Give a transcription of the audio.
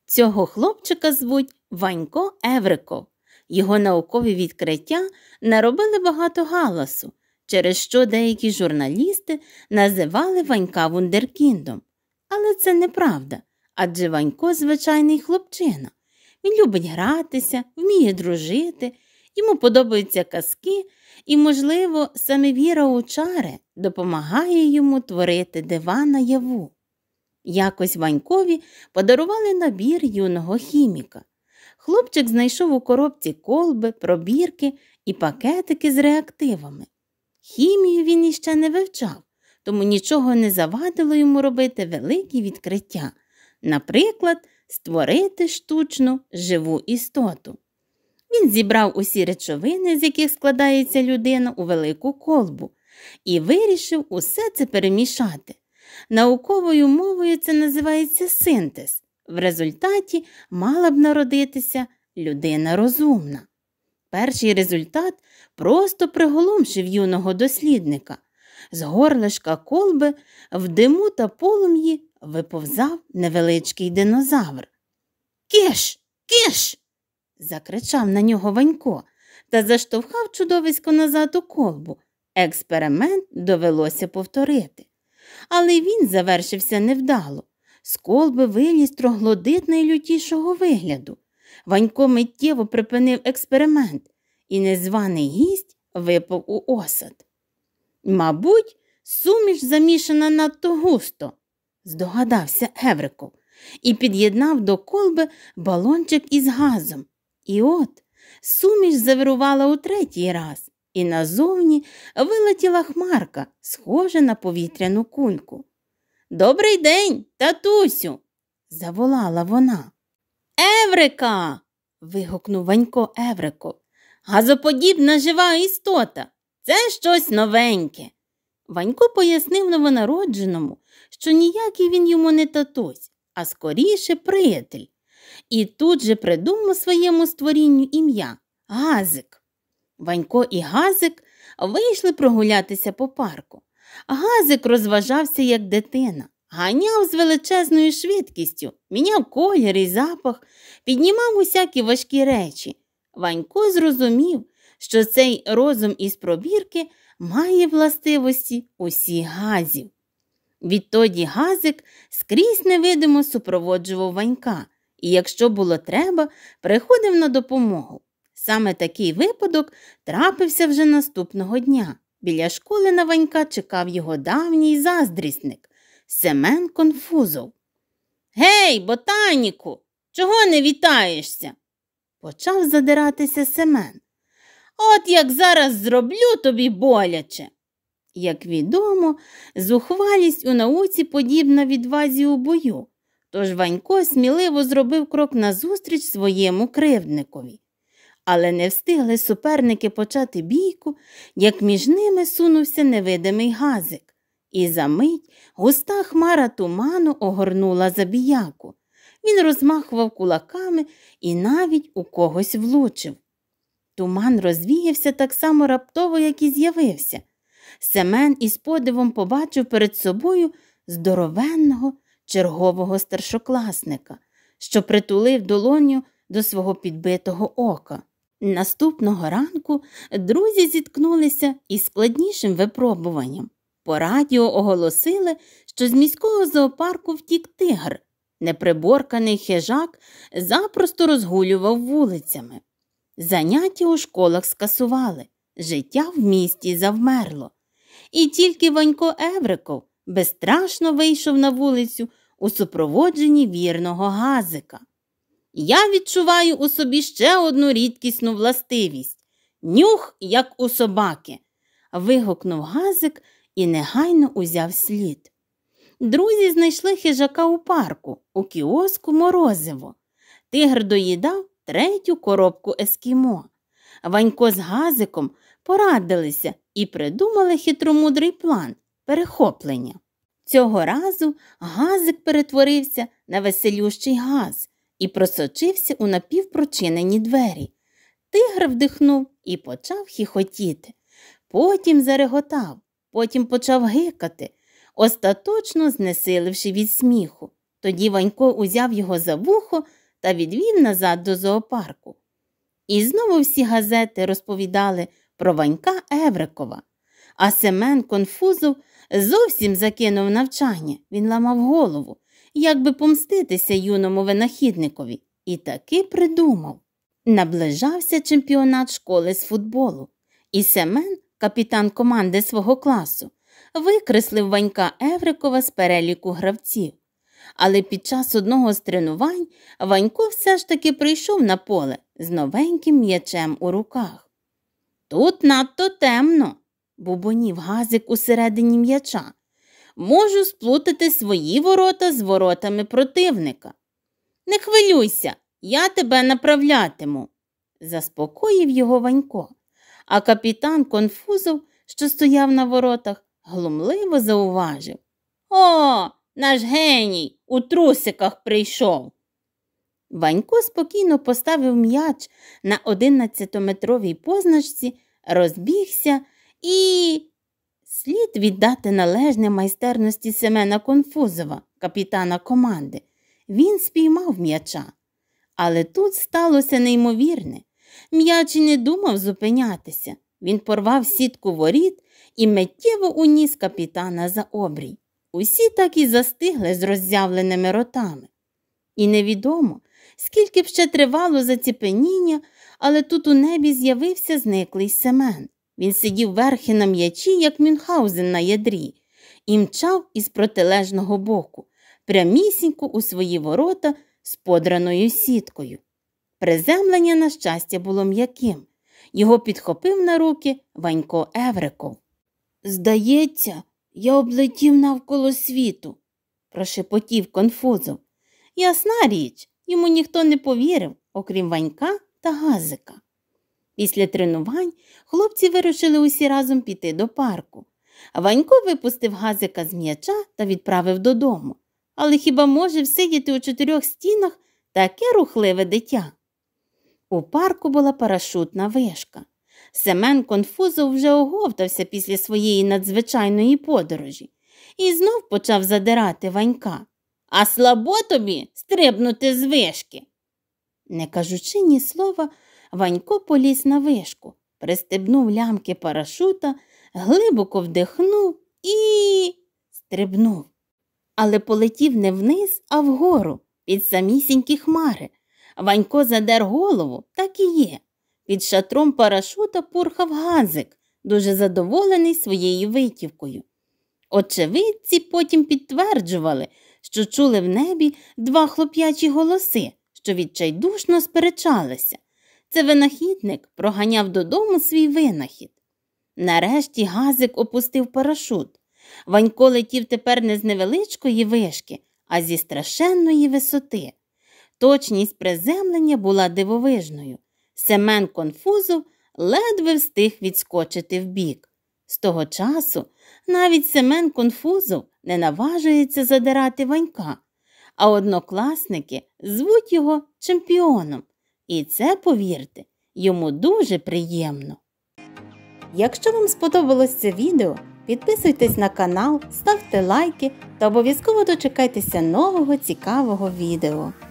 Цього хлопчика звуть Ванько Евриков. Його наукові відкриття наробили багато галасу, через що деякі журналісти називали Ванька вундеркіндом. Але це неправда, адже Ванько – звичайний хлопчина. Він любить гратися, вміє дружити, йому подобаються казки і, можливо, саме віра у чари допомагає йому творити дива наяву. Якось Ванькові подарували набір юного хіміка. Хлопчик знайшов у коробці колби, пробірки і пакетики з реактивами. Хімію він іще не вивчав, тому нічого не завадило йому робити великі відкриття. Наприклад, створити штучну живу істоту. Він зібрав усі речовини, з яких складається людина, у велику колбу і вирішив усе це перемішати. Науковою мовою це називається синтез. В результаті мала б народитися людина розумна. Перший результат просто приголомшив юного дослідника. З горлишка колби в диму та полум'ї виповзав невеличкий динозавр. «Киш! Киш!» – закричав на нього Ванько та заштовхав чудовисько назад у колбу. Експеримент довелося повторити. Але він завершився невдало. З колби виліз троглодит найлютішого вигляду. Ванько миттєво припинив експеримент, і незваний гість випав у осад. «Мабуть, суміш замішана надто густо», – здогадався Евриков, і під'єднав до колби балончик із газом. І от суміш завирувала у третій раз, і назовні вилетіла хмарка, схожа на повітряну кульку. «Добрий день, татусю!» – заволала вона. «Еврика!» – вигукнув Ванько Евриков. «Газоподібна жива істота! Це щось новеньке!» Ванько пояснив новонародженому, що ніякий він йому не татусь, а скоріше приятель. І тут же придумав своєму створінню ім'я – Газик. Ванько і Газик вийшли прогулятися по парку. Газик розважався як дитина, ганяв з величезною швидкістю, міняв колір і запах, піднімав усякі важкі речі. Ванько зрозумів, що цей розум із пробірки має властивості усіх газів. Відтоді Газик скрізь невидимо супроводжував Ванька і, якщо було треба, приходив на допомогу. Саме такий випадок трапився вже наступного дня. Біля школи на Ванька чекав його давній заздрісник Семен Конфузов. «Гей, ботаніку, чого не вітаєшся?» – почав задиратися Семен. «От як зараз зроблю тобі боляче!» Як відомо, зухвалість у науці подібна відвазі у бою, тож Ванько сміливо зробив крок назустріч своєму кривдникові. Але не встигли суперники почати бійку, як між ними сунувся невидимий Газик. І за мить густа хмара туману огорнула забіяку. Він розмахував кулаками і навіть у когось влучив. Туман розвіявся так само раптово, як і з'явився. Семен із подивом побачив перед собою здоровенного чергового старшокласника, що притулив долоню до свого підбитого ока. Наступного ранку друзі зіткнулися із складнішим випробуванням. По радіо оголосили, що з міського зоопарку втік тигр. Неприборканий хижак запросто розгулював вулицями. Заняття у школах скасували, життя в місті завмерло. І тільки Ванько Евриков безстрашно вийшов на вулицю у супроводженні вірного Газика. «Я відчуваю у собі ще одну рідкісну властивість – нюх, як у собаки!» – вигукнув Газик і негайно узяв слід. Друзі знайшли хижака у парку, у кіоску «Морозиво». Тигр доїдав третю коробку ескімо. Ванько з Газиком порадилися і придумали хитромудрий план – перехоплення. Цього разу Газик перетворився на веселющий газ і просочився у напівпрочинені двері. Тигр вдихнув і почав хіхотіти. Потім зареготав, потім почав гикати, остаточно знесиливши від сміху. Тоді Ванько узяв його за вухо та відвів назад до зоопарку. І знову всі газети розповідали про Ванька Еврикова. А Семен Конфузов зовсім закинув навчання. Він ламав голову, як би помститися юному винахідникові. І таки придумав. Наближався чемпіонат школи з футболу. І Семен, капітан команди свого класу, викреслив Ванька Еврикова з переліку гравців. Але під час одного з тренувань Ванько все ж таки прийшов на поле з новеньким м'ячем у руках. «Тут надто темно», – бубонів Газик усередині м'яча. «Можу сплутати свої ворота з воротами противника». «Не хвилюйся, я тебе направлятиму», – заспокоїв його Ванько. А капітан Конфузов, що стояв на воротах, глумливо зауважив: «О, наш геній у трусиках прийшов». Ванько спокійно поставив м'яч на 11-метровій позначці, розбігся і... Слід віддати належне майстерності Семена Конфузова, капітана команди. Він спіймав м'яча. Але тут сталося неймовірне. М'яч і не думав зупинятися. Він порвав сітку воріт і миттєво уніс капітана за обрій. Усі так і застигли з роззявленими ротами. І невідомо, скільки б ще тривало заціпеніння, але тут у небі з'явився зниклий Семен. Він сидів верхи на м'ячі, як Мюнхгаузен на ядрі, і мчав із протилежного боку, прямісінько у свої ворота з подраною сіткою. Приземлення, на щастя, було м'яким. Його підхопив на руки Ванько Евриков. «Здається, я облетів навколо світу», – прошепотів Конфузов. Ясна річ, йому ніхто не повірив, окрім Ванька та Газика. Після тренувань хлопці вирушили усі разом піти до парку. Ванько випустив Газика з м'яча та відправив додому. Але хіба може всидіти у 4 стінах таке рухливе дитя? У парку була парашутна вишка. Семен Конфузов вже оговтався після своєї надзвичайної подорожі і знов почав задирати Ванька. «А слабо тобі стрибнути з вишки?» Не кажучи ні слова, Ванько поліз на вишку, пристебнув лямки парашута, глибоко вдихнув і стрибнув. Але полетів не вниз, а вгору, під самісінькі хмари. Ванько задер голову, так і є. Під шатром парашута пурхав Газик, дуже задоволений своєю витівкою. Очевидці потім підтверджували, що чули в небі 2 хлоп'ячі голоси, що відчайдушно сперечалися. Це винахідник проганяв додому свій винахід. Нарешті Газик опустив парашут. Ванько летів тепер не з невеличкої вишки, а зі страшенної висоти. Точність приземлення була дивовижною. Семен Конфузов ледве встиг відскочити вбік. З того часу навіть Семен Конфузов не наважується задирати Ванька, а однокласники звуть його чемпіоном. І це, повірте, йому дуже приємно. Якщо вам сподобалось це відео, підписуйтесь на канал, ставте лайки та обов'язково дочекайтеся нового цікавого відео.